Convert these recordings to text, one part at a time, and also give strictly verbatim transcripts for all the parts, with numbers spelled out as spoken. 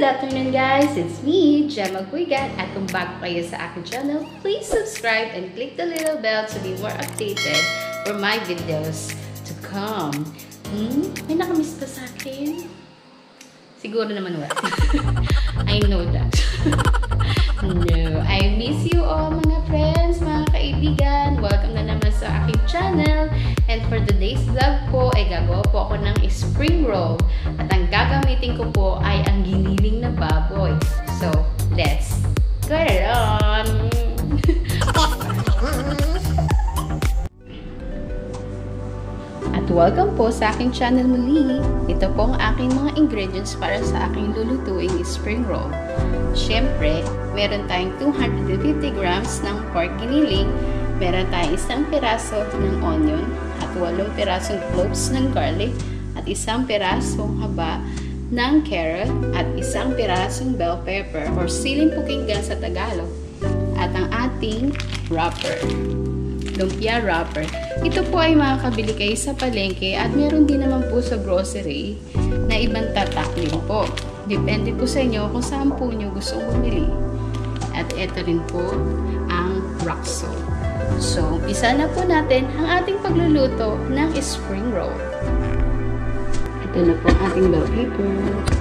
Good afternoon guys! It's me, Gemma Guigan, at kung bago kayo sa aking channel, please subscribe and click the little bell to be more updated for my videos to come. Hmm? May nakamiss ba sa akin? Siguro naman wala. I know that. No, I miss you all mga friends, mga kaibigan. Welcome na naman sa aking channel. And for today's vlog po, ay gagawa po ako ng spring roll. At ang gagamitin ko po ay ang giniling na baboy. So, let's get it on! At welcome po sa aking channel muli. Ito po ang aking mga ingredients para sa aking lulutuing spring roll. Siyempre, meron tayong two hundred fifty grams ng pork giniling, meron tayong isang piraso ng onion, at walong pirasong cloves ng garlic, at isang pirasong haba ng carrot, at isang pirasong bell pepper or siling pukinggan sa Tagalog, at ang ating wrapper, lumpia wrapper. Ito po ay makakabili kayo sa palengke at meron din naman po sa grocery na ibang tatak din po. Depende po sa inyo kung saan po nyo gustong bumili. At ito rin po ang rock salt. So, umpisa na po natin ang ating pagluluto ng spring roll. Ito na po ang ating bell pepper.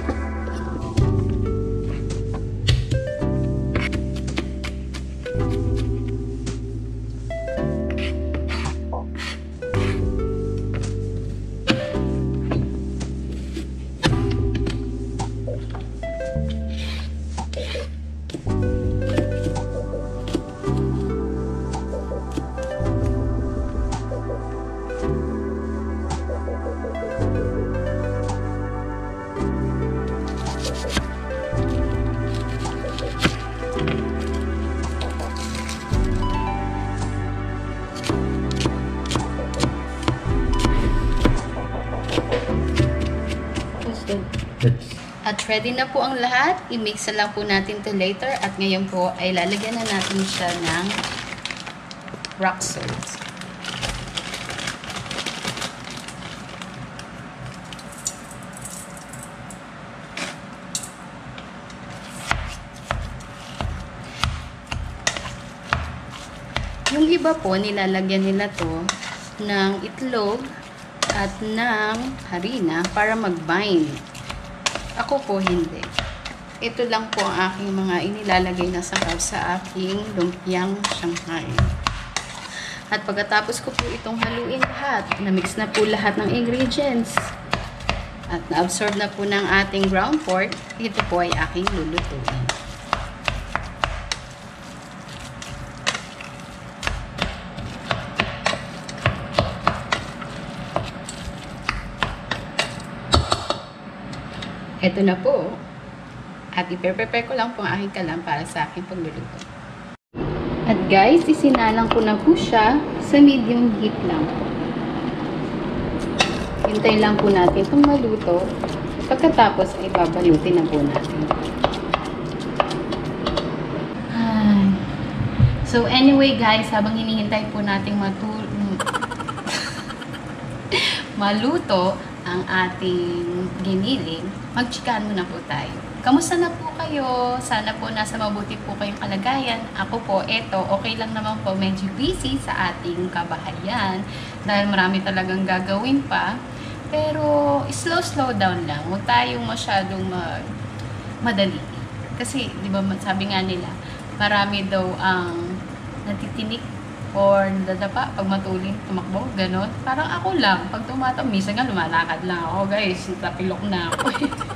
At ready na po ang lahat. I-mix na lang po natin to later. At ngayon po ay lalagyan na natin siya ng rock salt. Yung iba po, nilalagyan nila to ng itlog at ng harina para mag-bind. Ako po hindi. Ito lang po ang aking mga inilalagay na sangkap sa aking lumpiang Shanghai. At pagkatapos ko po itong haluin lahat, na-mix na po lahat ng ingredients. At na-absorb na po ng ating ground pork, ito po ay aking lulutuin. Ito na po. At i-prepare ko lang po ang aking kalam para sa aking pagluluto. At guys, isinalang ko na po siya sa medium heat lang po. Hintay lang po natin itong maluto. Pagkatapos ay babalutin na po natin. Ay. So anyway guys, habang hinihintay po nating maluto ang ating giniling, magchikaan muna po tayo. Kamusta na po kayo? Sana po nasa mabuti po kayong kalagayan. Ako po, eto, okay lang naman po. Medyo busy sa ating kabahayan dahil marami talagang gagawin pa. Pero slow, slow down lang. Huwag tayong masyadong mag madali. Kasi, di ba, sabi nga nila, marami daw ang natitinik or dadapa pag matulin, tumakbo, gano'n. Parang ako lang, pag tumatang, minsan nga lumalakad lang ako, guys, tapilok na ako.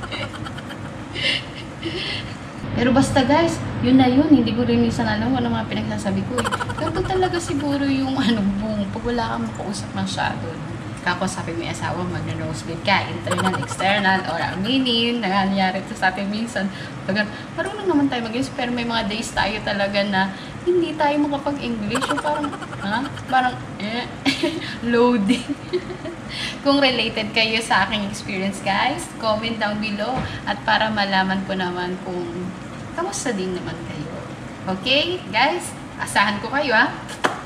Pero basta guys, yun na yun, hindi ko rin minsan alam kung ano mga pinagsasabi ko eh. Ganito talaga siguro yung ano, boom, pag wala kang makausap masyado. Kako sabi mo yung asawa, mag-nosebleed ka, internal, external, or aminin, nangyayari ito sa atin minsan. Pag, marunong naman tayo mag-English, pero may mga days tayo talaga na hindi tayo makapag-English. So parang, ha? Parang, eh, loading. Kung related kayo sa aking experience, guys, comment down below. At para malaman ko naman kung kamusta din naman kayo. Okay, guys? Asahan ko kayo, ha?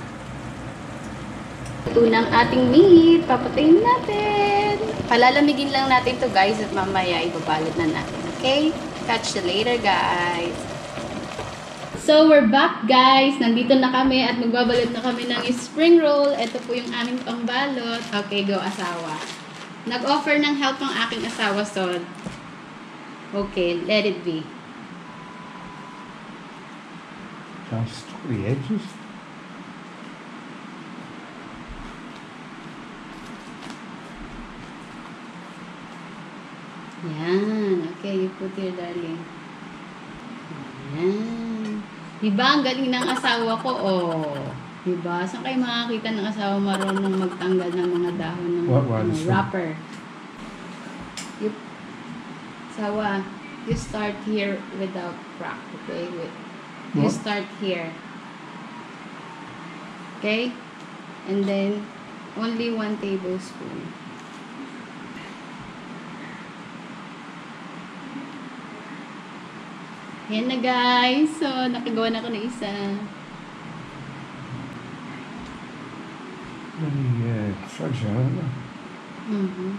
Ito ng ating meat. Papatayin natin. Palalamigin lang natin to guys at mamaya ibabalot na natin. Okay? Catch you later, guys. So, we're back, guys. Nandito na kami at magbabalot na kami ng spring roll. Ito po yung aming pangbalot. Okay, go, asawa. Nag-offer ng help ang aking asawa, so okay, let it be. Just the edges. Yan. Okay, you put here, darling. Yan. Diba, ang galing ng asawa ko, oh. Diba? Saan kayo makakita ng asawa marunong magtanggal ng mga dahon ng What was ano, it? wrapper? You, asawa, you start here without crack, okay? Wait. You What? start here. Okay? And then, only one tablespoon. Yan na, guys. So, nakagawa na ako ng isa. Really uh, fragile. Mm-hmm.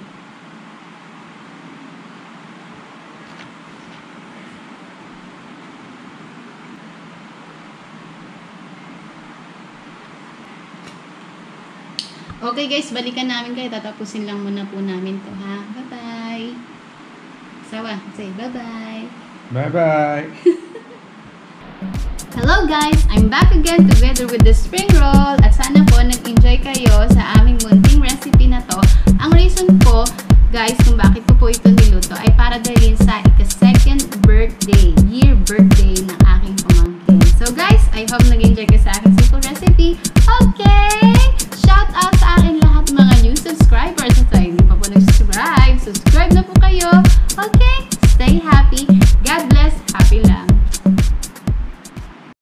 Okay, guys. Balikan namin kayo. Tatapusin lang muna po namin to, ha? Bye-bye. Sawa, say bye-bye. Bye-bye. Hello guys! I'm back again together with the spring roll at sana po nag-enjoy kayo sa aming munting recipe na to. Ang reason po, guys, kung bakit ko po ito niluto ay para dahil sa ika-second birthday, year birthday ng aking pamangkin. So guys, I hope nag-enjoy kayo sa aking simple recipe. Okay! Shout out sa akin lahat mga new subscribers at sa hindi pa po nag-subscribe. Subscribe na po kayo. Okay? Stay happy!